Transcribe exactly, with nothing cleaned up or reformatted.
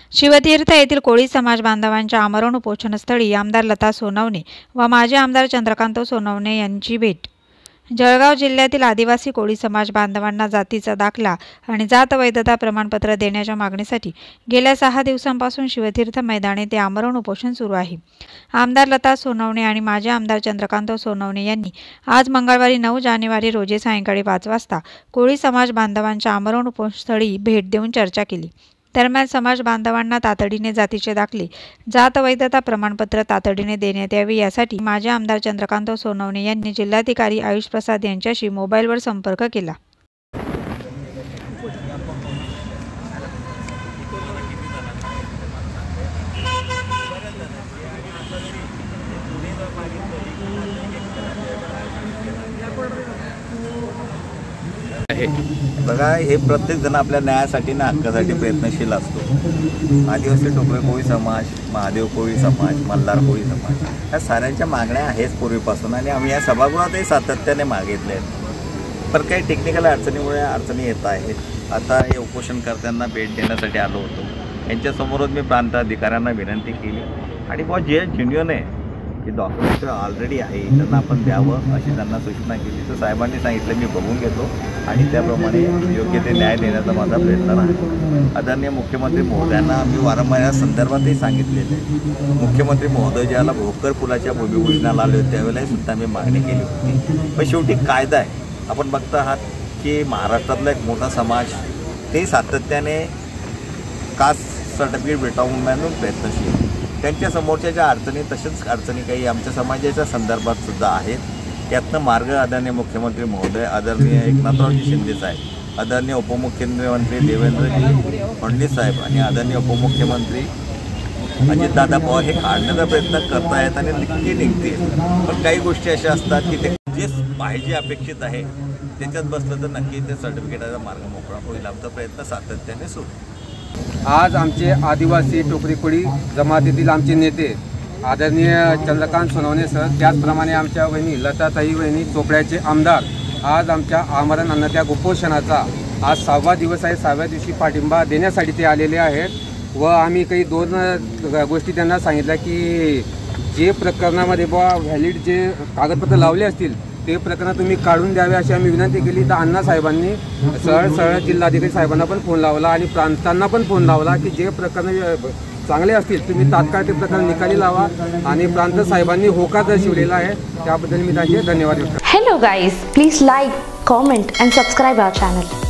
शिवतीर्थ येथील कोळी समाज बांधवांच्या आमरण उपोषणस्थळी आमदार लता सोनवणे व माजी आमदार चंद्रकांत सोनवणे यांची भेट। जळगाव जिल्ह्यातील आदिवासी कोळी समाज बांधवांना जातीचा दाखला आणि जात वैधता प्रमाणपत्र देण्याच्या मागणीसाठी गेल्या सहा दिवसांपासून शिवतीर्थ मैदान येथे आमरण उपोषण सुरू आहे। आमदार लता सोनवणे आणि माजी आमदार चंद्रकांत सोनवणे यांनी आज मंगळवारी नऊ जानेवारी रोजी सायंकाळी पाच वाजता कोळी समाज बांधवांच्या आमरण उपोषणस्थळी भेट देऊन चर्चा केली। दरम्यान समाज बांधवांना तातडीने जातीचे दाखले, जात वैधता प्रमाणपत्र तातडीने देण्यात यावे यासाठी माजी आमदार चंद्रकांत सोनवणे यांनी जिल्हाधिकारी आयुष प्रसाद यांच्याशी मोबाईलवर संपर्क केला। बघा, हे प्रत्येक जण आपल्या न्यायासाठी ना हक्कासाठी प्रयत्नशील असतो। आदिवासी टोकरे कोळी समाज, महादेव कोळी समाज, मल्हार कोळी समाज या साऱ्यांच्या मागण्या आहेच पूर्वीपासून आणि आम्ही या सभागृहातही सातत्याने मागितले आहेत। पण काही टेक्निकल अडचणीमुळे अडचणी येत आहेत। आता हे उपोषणकर्त्यांना भेट देण्यासाठी आलो होतो। यांच्यासमोरच मी प्रांताधिकाऱ्यांना विनंती केली आणि बुवा जे जेन्युइन आहे की डॉक्युमेंट ऑलरेडी आहे त्यांना आपण द्यावं अशी त्यांना सूचना केली। तर साहेबांनी सांगितलं मी बघून घेतो आणि त्याप्रमाणे योग्य ते न्याय देण्याचा माझा प्रयत्न राहतो। आदरणीय मुख्यमंत्री महोदयांना आम्ही वारंवार या संदर्भातही सांगितलेलं आहे। मुख्यमंत्री महोदय ज्याला भोकर पुलाच्या भूमिपूजनाला आले होते त्यावेळेलाही सुद्धा मी मागणी केली होती। पण शेवटी कायदा आहे। आपण बघत आहात की महाराष्ट्रातला एक मोठा समाज ते सातत्याने कास्ट सर्टिफिकेट भेटावून म्हणून प्रयत्नशील। त्यांच्या समोरच्या ज्या अडचणी तसेच अडचणी काही आमच्या समाजाच्या संदर्भात सुद्धा आहेत। त्यातनं मार्ग आदरणीय मुख्यमंत्री महोदय आदरणीय एकनाथरावजी शिंदे साहेब, आदरणीय उपमुख्यमंत्री देवेंद्रजी फडणवीस साहेब आणि आदरणीय उपमुख्यमंत्री अजितदादा पवार हे काढण्याचा प्रयत्न करत आहेत आणि नक्की निघतील। पण काही गोष्टी अशा असतात की ते जे पाहिजे अपेक्षित आहे त्याच्यात बसलं तर नक्की ते सर्टिफिकेटाचा मार्ग मोकळा होईल। आमचा प्रयत्न सातत्याने सुरू। आज आमचे आदिवासी टोकरी कोळी जमातीतील आमचे नेते आदरणीय चंद्रकांत सोनवणे सर, त्याचप्रमाणे आमच्या वहिनी लताताई वहिनी चोपड्याचे आमदार आज आमच्या आमरण अन्नत्याग उपोषणाचा आज सहावा दिवस आहे। सहाव्या दिवशी पाठिंबा देण्यासाठी ते आलेले आहेत व आम्ही काही दोन गोष्टी त्यांना सांगितल्या की जे प्रकरणामध्ये बुवा व्हॅलिड जे कागदपत्र लावले असतील ते प्रकरण तुम्ही काढून द्यावे अशी आम्ही विनंती केली। तर अण्णा साहेबांनी सरळ सरळ जिल्हाधिकारी साहेबांना पण फोन लावला आणि प्रांतांना पण फोन लावला की जे प्रकरण चांगले असतील तुम्ही तात्काळ ते प्रकरण निकाली लावा आणि प्रांत साहेबांनी होकार दर्शवलेला आहे त्याबद्दल मी त्यांचे धन्यवाद देतो। Hello guys, please like, comment and subscribe our channel.